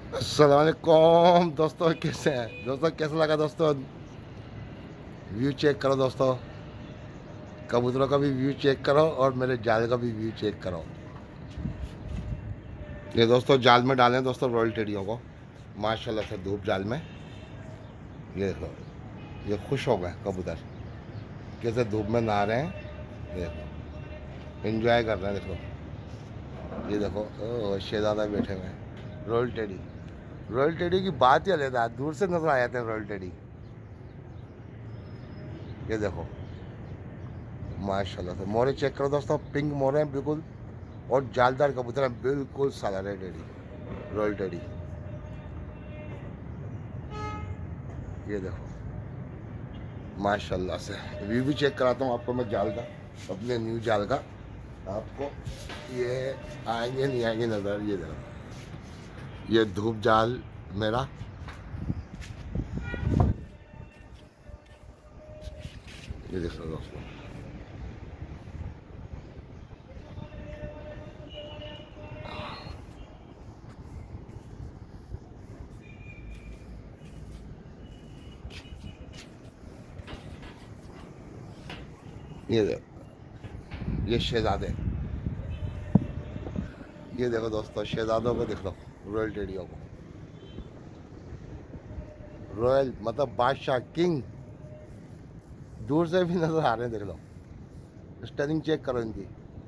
अस्सलाम वालेकुम दोस्तों, कैसे हैं दोस्तों? कैसा लगा दोस्तों? व्यू चेक करो दोस्तों, कबूतरों का भी व्यू चेक करो और मेरे जाल का भी व्यू चेक करो। ये दोस्तों जाल में डालें दोस्तों रॉयल टेडियों को, माशाल्लाह से धूप जाल में। ये देखो, ये खुश हो गए कबूतर, कैसे धूप में नहा रहे हैं। ये देखो, एंजॉय कर रहे हैं। देखो ये देखो, ओ शहजादा बैठे हुए हैं। रॉयल टेडी, रॉयल टेडी की बात ही अलग है, दूर से नजर आ जाते हैं रॉयल टेडी। ये देखो माशाल्लाह से मोरे चेक करो दोस्तों, पिंक मोरे हैं बिल्कुल, और जालदार कबूतर हैं बिल्कुल साला रे टेडी, रॉयल टेडी। ये देखो माशाल्लाह से व्यू भी चेक कराता हूँ आपको मैं जाल का, अपने न्यू जाल का आपको। ये आएंगे नहीं आएंगे नज़र। ये देखो, ये धूप जाल मेरा। ये देखो दोस्तों, ये देखो, ये शहजादे। ये देखो दोस्तों, शहजादों को देख लो, रॉयल टेडियों को। रॉयल मतलब बादशाह, किंग, दूर से भी नजर आ रहे हैं। देख लो, स्टेरिंग चेक करो इनकी।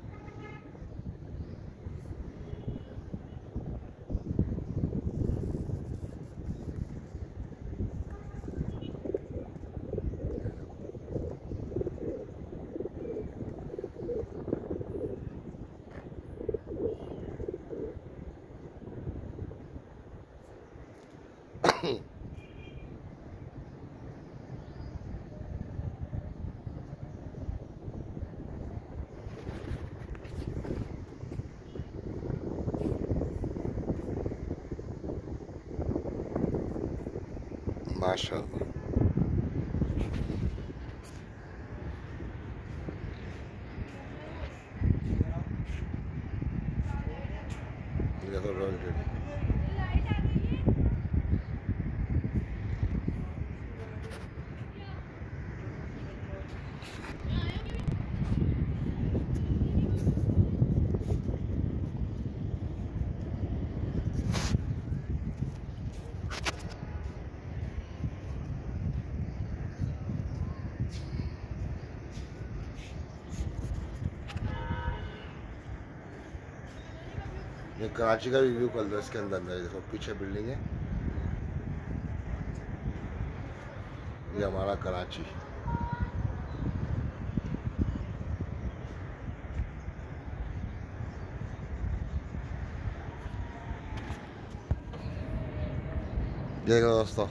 माशाल्लाह, ये देखो रॉयल टेडी। ये कराची का भी व्यू कर लो, इसके अंदर अंदर देखो पीछे बिल्डिंग है, ये हमारा कराची। देखो दोस्तों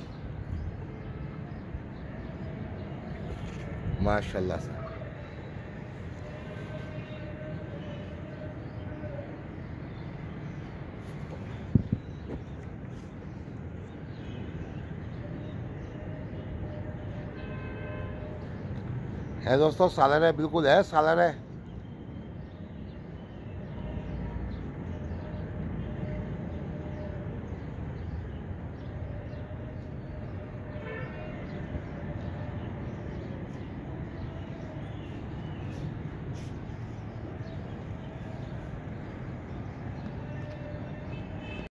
माशाल्लाह से, है दोस्तों, सालर है, बिल्कुल है सालर है।